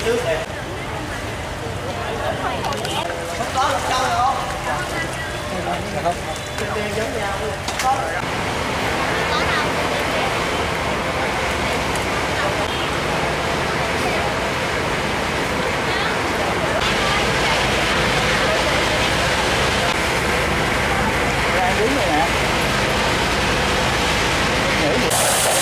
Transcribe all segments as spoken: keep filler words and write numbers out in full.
trước nè. Không có được đâu được không? Không. Tiền giống nhau. Có rồi. Có đâu. Ra đứng này nè. Nghĩ gì?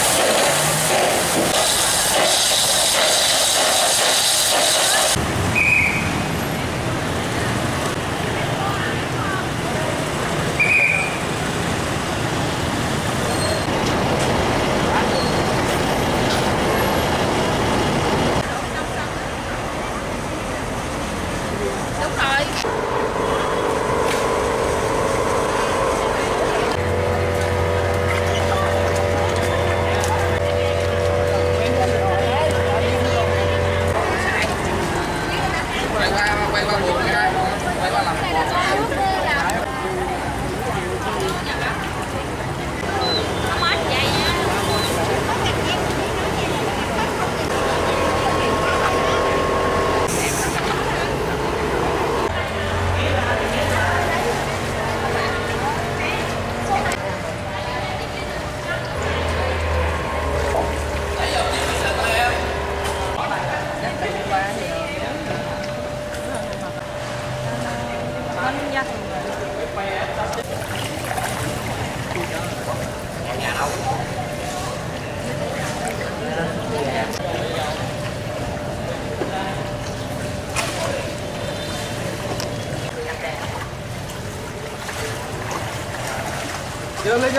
Đưa lên.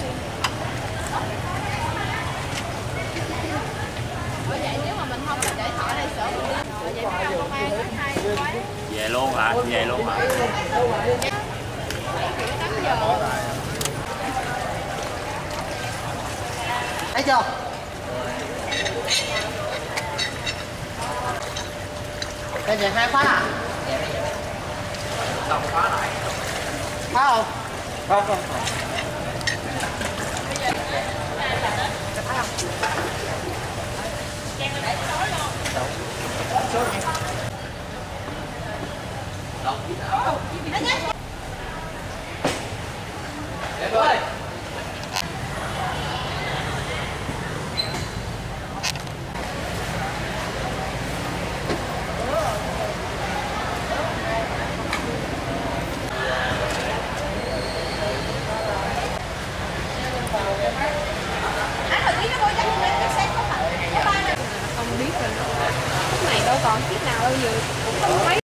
Về luôn hả? Về luôn hả? Thấy chưa? Đây về hai khóa à? Xong khóa lại. Khóa không? Không không. Em ơi. Không biết rồi, lúc này đâu còn chiếc nào đâu vừa